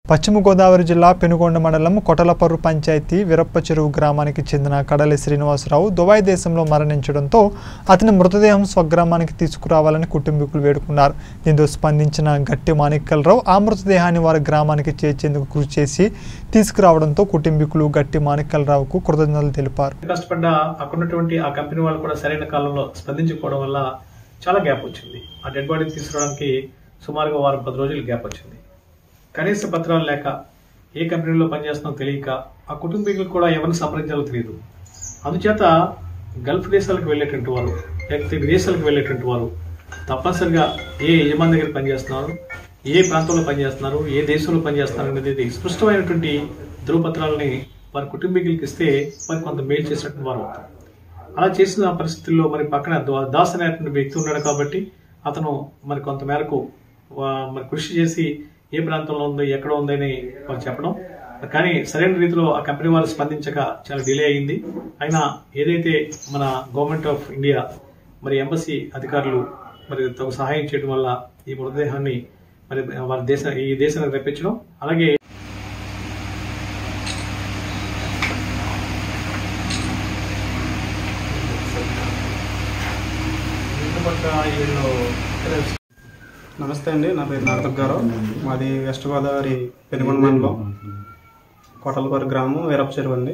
పశ్చిమ గోదావరి జిల్లా పెనుగొండ మండలం కొటలపర్రు పంచాయతీ వీరప్ప చెరువు గ్రామానికి చెందిన కడలి శ్రీనివాసరావు దుబాయ్ దేశంలో మరణించడంతో అతని మృతదేహం స్వగ్రామానికి తీసుకురావాలని కుటుంబీకులు వేడుకున్నారు. దీంతో స్పందించిన గట్టి మాణిక్యాలరావు ఆ మృతదేహాన్ని వారి గ్రామానికి చేర్చేందుకు కృషి చేసి తీసుకురావడంతో కుటుంబీకులు గట్టి మాణిక్యాలరావుకు కృతజ్ఞతలు తెలిపారు. కష్టపడ్డ అక్కడున్నటువంటి ఆ కంపెనీ వాళ్ళు కూడా సరైన కాలంలో స్పందించుకోవడం వల్ల చాలా గ్యాప్ వచ్చింది. ఆ డెడ్ బాడీని తీసుకురావడానికి సుమారుగా వారం 10 రోజులు గ్యాప్ వచ్చింది. కనీస పత్రాలు లేక ఏ కంపెనీలో పనిచేస్తున్నారో తెలియక ఆ కుటుంబీకులకు కూడా ఎవరిని సంప్రదించాలో తెలియదు. అందుచేత గల్ఫ్ దేశాలకు వెళ్ళేటువంటి వారు లేకపోతే విదేశాలకు వెళ్ళేటువంటి వారు తప్పనిసరిగా ఏ యజమాని దగ్గర పనిచేస్తున్నారు, ఏ ప్రాంతంలో పనిచేస్తున్నారు, ఏ దేశంలో పనిచేస్తున్నారు అనేది స్పష్టమైనటువంటి ధృవపత్రాలని వారి కుటుంబీకులకి ఇస్తే మరి కొంత మేలు చేసినటువంటి వారు అవుతారు. అలా చేసిన పరిస్థితుల్లో మరి పక్కన దాస్ అనేటువంటి వ్యక్తి ఉన్నాడు కాబట్టి అతను మరి కొంత మేరకు మరి కృషి చేసి ఏ ప్రాంతంలో ఉందో ఎక్కడ ఉందని వాళ్ళు చెప్పడం, కానీ సరైన రీతిలో ఆ కంపెనీ వాళ్ళు స్పందించక చాలా డిలే అయింది. అయినా ఏదైతే మన గవర్నమెంట్ ఆఫ్ ఇండియా మరి ఎంబసీ అధికారులు మరి తగు సహాయం చేయడం వల్ల ఈ మృతదేహాన్ని మరి వారి ఈ దేశానికి రప్పించడం, అలాగే నమస్తే అండి, నా పేరు నాగదుర్గారావు. మాది వెస్ట్ గోదావరి పెనుగొండ మండలం కొటలపర్రు గ్రామం వీరప్ప చెరువు అండి.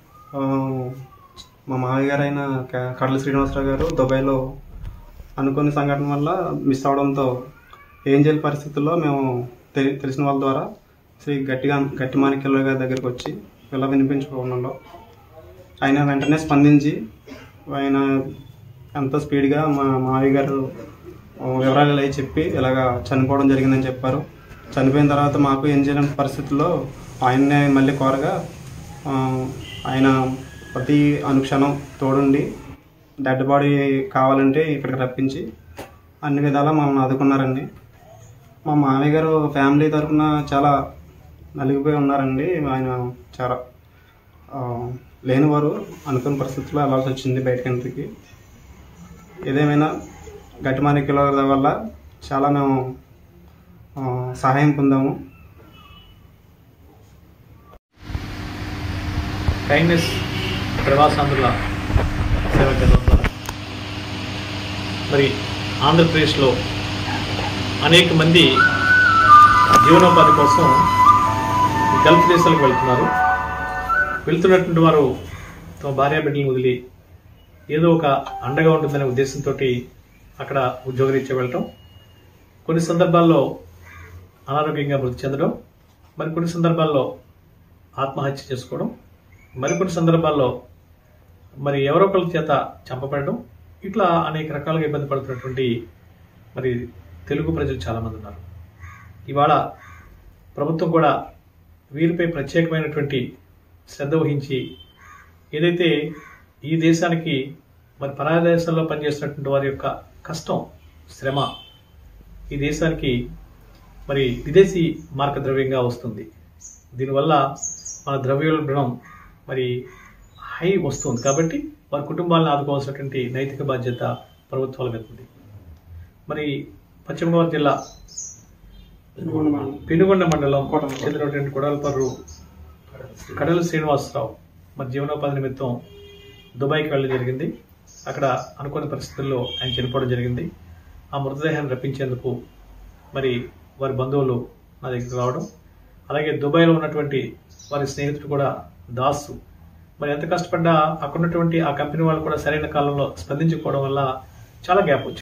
మా మామయ్య గారు అయిన కడలి శ్రీనివాసరావు గారు దుబాయ్లో అనుకోని సంఘటన వల్ల మిస్ అవడంతో ఏం చేయాలి పరిస్థితుల్లో మేము తెలిసిన వాళ్ళ ద్వారా శ్రీ గట్టి మాణిక్యాలరావు గారి దగ్గరికి వచ్చి ఇలా వినిపించుకోవడంలో ఆయన వెంటనే స్పందించి ఆయన ఎంతో స్పీడ్గా మా మామయ్య గారు వివరాలు ఇలా చెప్పి ఇలాగా చనిపోవడం జరిగిందని చెప్పారు. చనిపోయిన తర్వాత మాకు ఏం చేయలేని పరిస్థితుల్లో ఆయన్నే మళ్ళీ కోరగా ఆయన ప్రతి అనుక్షణం తోడుండి డెడ్ బాడీ కావాలంటే ఇక్కడికి రప్పించి అన్ని విధాలా మమ్మల్ని ఆదుకున్నారండి. మా మామయ్య గారు ఫ్యామిలీ తరఫున చాలా నలిగిపోయి ఉన్నారండి. ఆయన చాలా లేనివారు అనుకున్న పరిస్థితుల్లో వెళ్ళాల్సి వచ్చింది బయటకి. ఏదేమైనా గట్టి మాణిక్యాలరావు వల్ల చాలా మేము సహాయం పొందాము. కైండ్నెస్ ప్రవాసాంధ్రుల సేవా కేంద్రం ద్వారా మరి ఆంధ్రప్రదేశ్లో అనేక మంది జీవనోపాధి కోసం గల్ఫ్ దేశాలకు వెళ్తున్నటువంటి వారు తమ భార్య బిడ్డలను వదిలి ఏదో ఒక అండగా ఉంటుందనే ఉద్దేశంతో అక్కడ ఉద్యోగరీత్యా వెళ్ళటం, కొన్ని సందర్భాల్లో అనారోగ్యంగా మృతి చెందడం, మరికొన్ని సందర్భాల్లో ఆత్మహత్య చేసుకోవడం, మరికొన్ని సందర్భాల్లో మరి ఎవరో ఒకరి చేత చంపబడడం, ఇట్లా అనేక రకాలుగా ఇబ్బంది పడుతున్నటువంటి మరి తెలుగు ప్రజలు చాలామంది ఉన్నారు. ఇవాళ ప్రభుత్వం కూడా వీరిపై ప్రత్యేకమైనటువంటి శ్రద్ధ వహించి ఏదైతే ఈ దేశానికి మరి పరాయ దేశాల్లో పనిచేస్తున్నటువంటి వారి యొక్క కష్టం, శ్రమ ఈ దేశానికి మరి విదేశీ మార్గద్రవ్యంగా వస్తుంది. దీనివల్ల మన ద్రవ్యోల్బణం మరి హై వస్తుంది. కాబట్టి వారి కుటుంబాలను ఆదుకోవాల్సినటువంటి నైతిక బాధ్యత ప్రభుత్వాల మీద ఉంది. మరి పశ్చిమ గోదావరి జిల్లా పెనుగొండ మండలం చెందినటువంటి కొటలపర్రు కడలి శ్రీనివాసరావు మరి జీవనోపాధి నిమిత్తం దుబాయ్కి వెళ్ళడం జరిగింది. అక్కడ అనుకోని పరిస్థితుల్లో ఆయన చనిపోవడం జరిగింది. ఆ మృతదేహాన్ని రప్పించేందుకు మరి వారి బంధువులు నా దగ్గరికి రావడం, అలాగే దుబాయ్లో ఉన్నటువంటి వారి స్నేహితుడు కూడా దాసు మరి ఎంత కష్టపడ్డా అక్కడున్నటువంటి ఆ కంపెనీ వాళ్ళు కూడా సరైన కాలంలో స్పందించుకోవడం వల్ల చాలా గ్యాప్ వచ్చింది.